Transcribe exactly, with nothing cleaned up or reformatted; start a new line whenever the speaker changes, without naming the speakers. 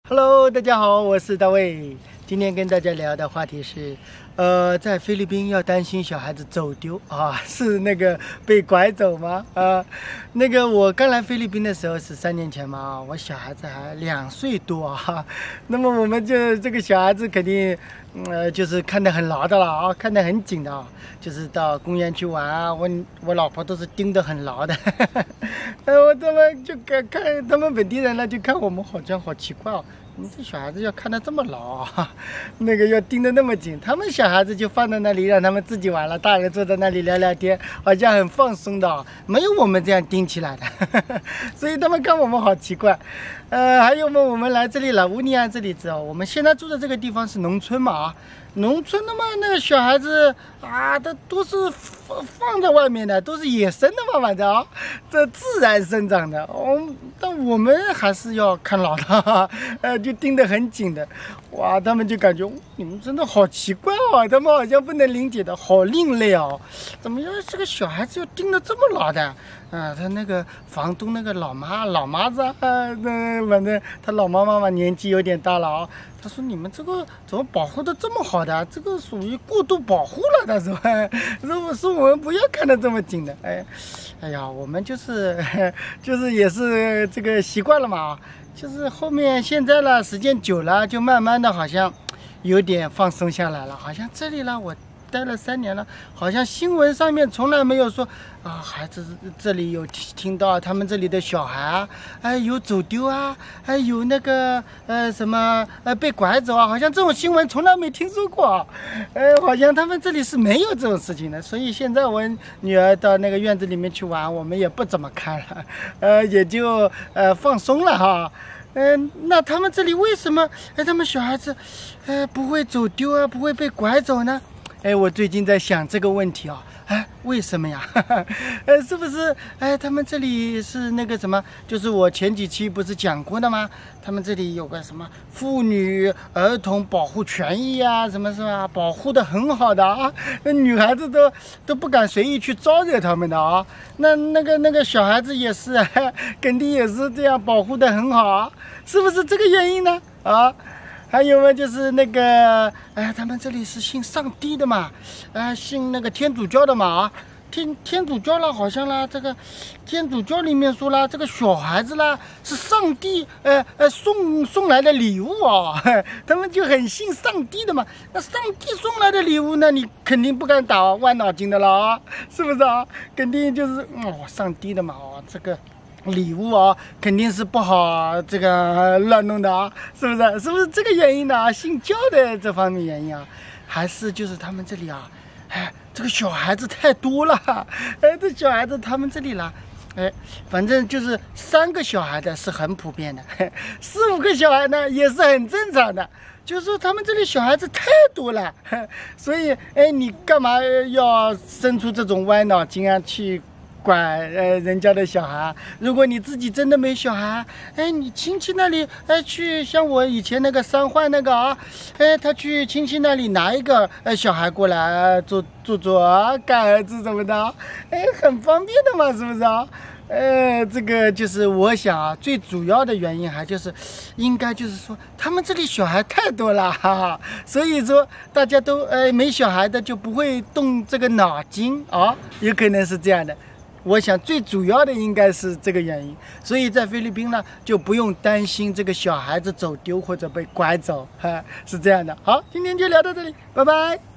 Hello， 大家好，我是大卫。今天跟大家聊的话题是，呃，在菲律宾要担心小孩子走丢啊，是那个被拐走吗？啊，那个我刚来菲律宾的时候是三年前嘛，我小孩子还两岁多啊。那么我们就这个小孩子肯定，呃，就是看得很牢的了啊，看得很紧的啊，就是到公园去玩啊，我我老婆都是盯得很牢的。呃，我他们就看看他们本地人呢，就看我们好像好奇怪哦。你这小孩子要看得这么牢啊，那个要盯得那么紧，他们小孩子就放在那里让他们自己玩了，大人坐在那里聊聊天，好像很放松的啊，没有我们这样盯起来的，所以他们看我们好奇怪。呃，还有嘛，我们来这里了，乌尼安这里知道，我们现在住的这个地方是农村嘛啊，农村的嘛，那个小孩子啊，他都是放放在外面的，都是野生的嘛，反正啊，这自然生长的。哦，但我们还是要看牢的，呃，就盯得很紧的。哇，他们就感觉你们真的好奇怪哦，他们好像不能理解的，好另类哦，怎么要这个小孩子要盯得这么牢的？啊，他那个房东那个老妈老妈子啊，那反正他老妈妈嘛年纪有点大了啊。他说：“你们这个怎么保护的这么好的？这个属于过度保护了的，是吧？如果说我们不要看得这么紧的，哎，哎呀，我们就是就是也是这个习惯了嘛，就是后面现在了，时间久了，就慢慢的好像有点放松下来了，好像这里了我。”待了三年了，好像新闻上面从来没有说啊，孩子这里有听到他们这里的小孩啊，哎有走丢啊，还有那个呃什么呃被拐走啊，好像这种新闻从来没听说过，呃好像他们这里是没有这种事情的，所以现在我女儿到那个院子里面去玩，我们也不怎么看了，呃也就呃放松了哈。嗯、呃，那他们这里为什么哎他们小孩子呃不会走丢啊，不会被拐走呢？哎，我最近在想这个问题啊，哎，为什么呀？呃，是不是？哎，他们这里是那个什么？就是我前几期不是讲过的吗？他们这里有个什么妇女儿童保护权益啊，什么是吧？保护的很好的啊，那女孩子都都不敢随意去招惹他们的啊。那那个那个小孩子也是，肯定也是这样保护的很好啊，是不是这个原因呢？啊？还有嘛，就是那个，哎，他们这里是信上帝的嘛，哎，信那个天主教的嘛啊，天天主教啦，好像啦，这个天主教里面说啦，这个小孩子啦是上帝呃呃送送来的礼物啊，他们就很信上帝的嘛。那上帝送来的礼物呢，你肯定不敢打歪脑筋的了啊，是不是啊？肯定就是哦，上帝的嘛，哦，这个。礼物啊，肯定是不好这个乱弄的啊，是不是？是不是这个原因呢、啊？信教的这方面原因啊，还是就是他们这里啊，哎，这个小孩子太多了，哎，这小孩子他们这里啦，哎，反正就是三个小孩的是很普遍的，四五个小孩呢也是很正常的。就是说他们这里小孩子太多了，所以哎，你干嘛要生出这种歪脑筋啊去？管呃人家的小孩，如果你自己真的没小孩，哎，你亲戚那里哎去，像我以前那个三坏那个啊，哎，他去亲戚那里拿一个呃小孩过来做做做啊，干儿子什么的，哎，很方便的嘛，是不是啊？呃，这个就是我想啊，最主要的原因还就是，应该就是说他们这里小孩太多了，哈哈，所以说大家都呃没小孩的就不会动这个脑筋啊，有可能是这样的。我想最主要的应该是这个原因，所以在菲律宾呢就不用担心这个小孩子走丢或者被拐走，哈，是这样的。好，今天就聊到这里，拜拜。